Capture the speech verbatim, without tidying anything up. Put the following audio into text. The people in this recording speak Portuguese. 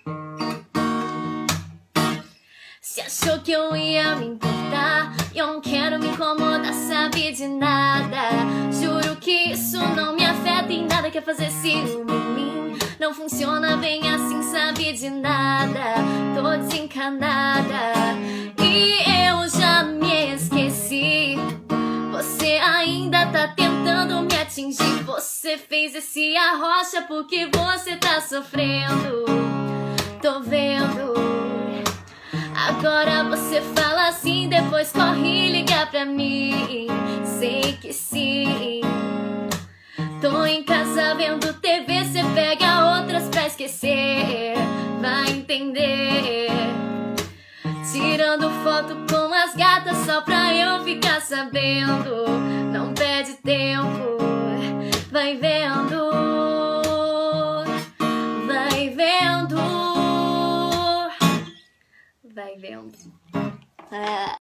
Se achou que eu ia me importar, eu não quero me incomodar, sabe de nada. Juro que isso não me afeta em nada. Quer fazer ciúme em mim? Não funciona bem assim, sabe de nada. Tô desencanada e eu já me esqueci. Você ainda tá tentando me atingir. Você fez esse arrocha porque você tá sofrendo. Tô vendo. Agora você fala assim, depois corre e liga pra mim. Sei que sim. Tô em casa vendo T V, cê pega outras pra esquecer. Vai entender. Tirando foto com as gatas só pra eu ficar sabendo. Não perde tempo. Vai vendo. Vai vendo. Vai vendo. É.